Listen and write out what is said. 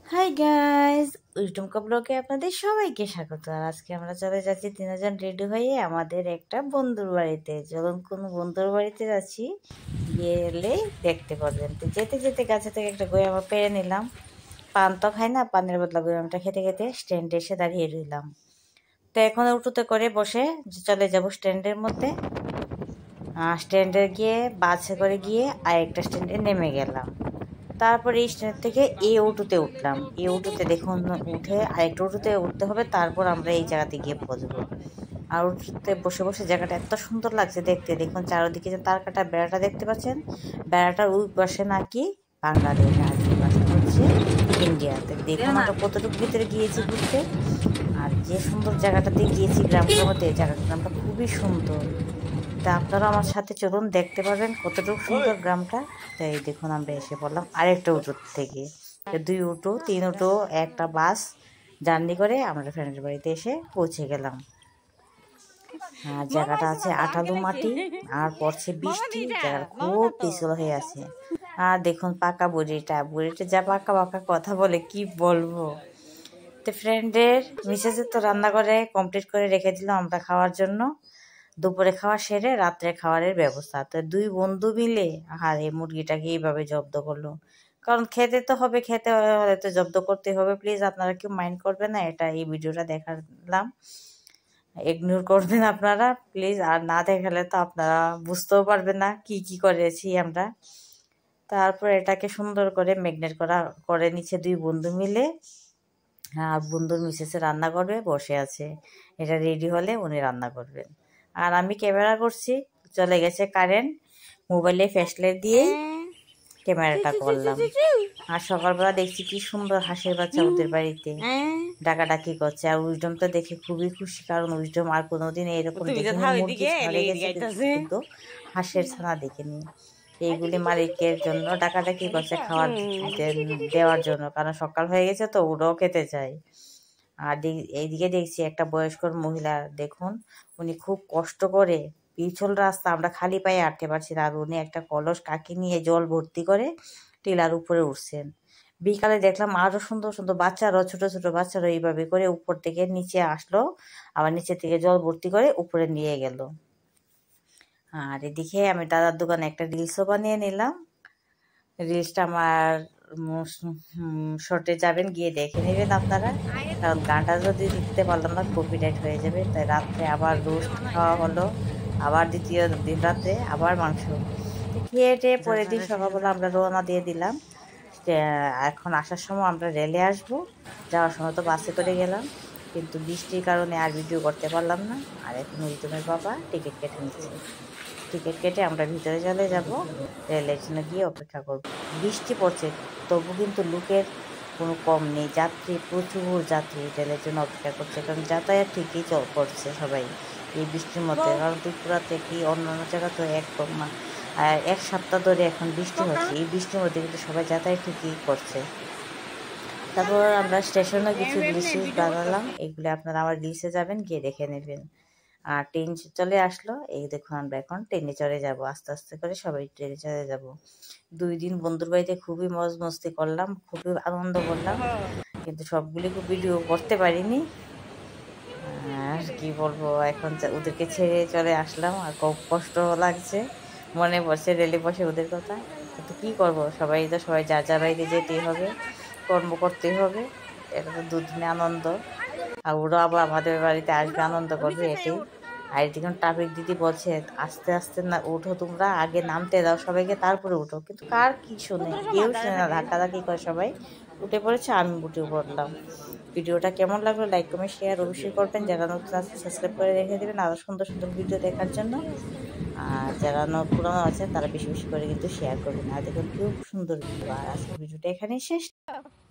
Hi guys, wisdom ব্লগে আপনাদের সবাইকে স্বাগত। আর আজকে আমরা চলে যাচ্ছি তিনজন রেডি হয়ে আমাদের একটা বন্ধুর বাড়িতে। যখন কোনো বন্ধুর বাড়িতে যাচ্ছি গেলে দেখতে পারবেন। তো যেতে যেতে গাছে থেকে একটা গোয়ামা পেরে নিলাম। পান তো খাই না, পানের বদলা গোয়ামটা খেতে খেতে স্ট্যান্ডে এসে দাঁড়িয়ে রইলাম। তো এখন উঠোতে করে বসে চলে যাব স্ট্যান্ডের মধ্যে। স্ট্যান্ডে গিয়ে বাসে করে গিয়ে আরেকটা স্ট্যান্ডে নেমে গেলাম। তারপরে এই স্ট্যান্ড থেকে এই অটোতে উঠলাম। এই অটোতে দেখুন উঠে আরেকটা অটোতে উঠতে হবে, তারপর আমরা এই জায়গাতে গিয়ে পৌঁছবো। আর অটোতে বসে বসে জায়গাটা এত সুন্দর লাগছে দেখতে। দেখুন চারদিকে যে তার কাটা বেড়াটা দেখতে পাচ্ছেন, বেড়াটার ওই পাশে নাকি বাংলাদেশ, আর এই পাশে হচ্ছে ইন্ডিয়াতে। দেখুন আমরা কতটুকু ভিতরে গিয়েছি ঘুরতে। আর যে সুন্দর জায়গাটাতে গিয়েছি গ্রামটার মধ্যে, গ্রামটা খুবই সুন্দর। তা আপনারা আমার সাথে চলুন, দেখতে পাবেন কতটুকু সুন্দর গ্রামটা। তাই দেখুন আমরা এসে পড়লাম আরেকটা উটো থেকে। 2 উটো 3 উটো একটা বাস জার্নি করে আমরা ফ্রেন্ডের বাড়িতে এসে পৌঁছে গেলাম। আর জায়গাটা আছে আঠালু মাটি আর পড়ছে বৃষ্টি, জায়গাটা খুব পিছল হয়ে আছে। আর দেখুন পাকা বুড়িটা যা পাকা পাকা কথা বলে কি বলবো। তো ফ্রেন্ডের মিসেসের তো রান্না করে কমপ্লিট করে রেখে দিলাম আমরা খাওয়ার জন্য। দুপুরে খাওয়া সেরে রাত্রে খাওয়ারের ব্যবস্থা। তো 2 বন্ধু মিলে আর এই মুরগিটাকে এইভাবে জব্দ করলো, কারণ খেতে তো হবে, খেতে হলে তো জব্দ করতে হবে। প্লিজ আপনারা কেউ মাইন্ড করবেন না, এটা এই ভিডিওটা দেখালাম, ইগনোর করবেন আপনারা প্লিজ। আর না দেখালে তো আপনারা বুঝতেও পারবেন না কি কি করেছি আমরা। তারপর এটাকে সুন্দর করে ম্যাগনেট করে নিচ্ছে 2 বন্ধু মিলে। আর বন্ধুর মিসেসে রান্না করবে বসে আছে, এটা রেডি হলে উনি রান্না করবেন। আর আমি ক্যামেরা করছি, চলে গেছে কারেন্ট, মোবাইলে ফ্ল্যাশলাইট দিয়েই ক্যামেরাটা করলাম। আর সকালবেলা দেখছি কি সুন্দর হাঁসের বাচ্চা ওদের বাড়িতে ডাকাডাকি করছে। আর উইজডম তো দেখে খুবই খুশি, কারণ উইজডম আর কোনোদিন এরকম কিন্তু হাঁসের ছানা দেখিনি। এইগুলি মালিকের জন্য ডাকাডাকি করছে খাওয়ার দেওয়ার জন্য, কারণ সকাল হয়ে গেছে তো ওরাও খেতে চায়। আর এইদিকে দেখছি একটা বয়স্ক মহিলা, দেখুন উনি খুব কষ্ট করে, পিছল রাস্তা আমরা খালি পায়ে আটতে পারছি না, আর উনি একটা কলস কাকি নিয়ে জল ভর্তি করে টিলার উপরে উঠছেন। বিকালে দেখলাম আরো সুন্দর সুন্দর বাচ্চারাও, ছোট ছোট বাচ্চারা এইভাবে করে উপর থেকে নিচে আসলো, আবার নিচে থেকে জল ভর্তি করে উপরে নিয়ে গেল। আর এদিকে আমি দাদার দোকানে একটা রিলসও বানিয়ে নিলাম। রিলসটা আমার শর্টে যাবেন, গিয়ে দেখে নেবেন আপনারা, কারণ গানটা যদি দিতে পারলাম না কপিরাইট হয়ে যাবে। তাই রাত্রে আবার রোস্ট খাওয়া হলো, আবার দ্বিতীয় দিন রাত্রে আবার মাংস খেয়ে টেয়ে পরের দিন সকালবেলা আমরা রওনা দিয়ে দিলাম। এখন আসার সময় আমরা রেলে আসবো, যাওয়ার সময় তো বাসে করে গেলাম, কিন্তু বৃষ্টির কারণে আর ভিডিও করতে পারলাম না। আর এখন উইজডমের বাবা টিকিট কেটে নিচ্ছে, টিকিট কেটে আমরা ভিতরে চলে যাব, রেলের জন্য গিয়ে অপেক্ষা করব। বৃষ্টি পড়ছে তবু কিন্তু লোকের কোনো কম নেই, যাত্রী প্রচুর যাত্রী রেলের জন্য অপেক্ষা করছে, কারণ যাতায়াত ঠিকই করছে সবাই এই বৃষ্টির মধ্যে। কারণ ত্রিপুরাতে কি অন্যান্য জায়গা তো এক সপ্তাহ ধরে এখন বৃষ্টি হচ্ছে, এই বৃষ্টির মধ্যে কিন্তু সবাই যাতায়াত ঠিকই করছে। তারপর আমরা স্টেশনে কিছু রিলস বানালাম, এগুলি আপনারা আমার রিলসে যাবেন, গিয়ে দেখে নেবেন। আর ট্রেন চলে আসলো, এই দেখুন আমরা এখন ট্রেনে চড়ে যাব, আস্তে আস্তে করে সবাই ট্রেনে চড়ে যাব। 2 দিন বন্ধুর বাড়িতে খুবই মজ মস্তি করলাম, খুবই আনন্দ করলাম, কিন্তু সবগুলি ভিডিও করতে পারিনি। আর কি বলবো, এখন ওদেরকে ছেড়ে চলে আসলাম, আর খুব কষ্ট লাগছে, মনে পড়ছে রেলে বসে ওদের কথা। কিন্তু কী করবো, সবাই যার যার বাড়িতে যেতেই হবে, কর্ম করতেই হবে। এটা তো 2 দিনে আনন্দ, আর ওরা আবার আমাদের বাড়িতে আসবে, আনন্দ করবে, এটাই। আর এদিকে ট্রাফিক দিদি বলছে আস্তে আস্তে না উঠো, তোমরা আগে নামতে দাও সবাইকে, তারপরে উঠো। কিন্তু কার কি শোনে, কেউ শোনে না, ধাক্কাধাক্কি করে সবাই উঠে পড়েছে, আমি উঠে পড়লাম। ভিডিওটা কেমন লাগলো লাইক কমেন্ট শেয়ার অবশ্যই করবেন। যারা নতুন আছে সাবস্ক্রাইব করে রেখে দেবেন আরও সুন্দর সুন্দর ভিডিও দেখার জন্য। আর যারা পুরানো আছেন তারা বেশি বেশি করে কিন্তু শেয়ার করবেন। আর দেখুন খুব সুন্দর ভিডিও। আর আজকের ভিডিওটা এখানেই শেষ।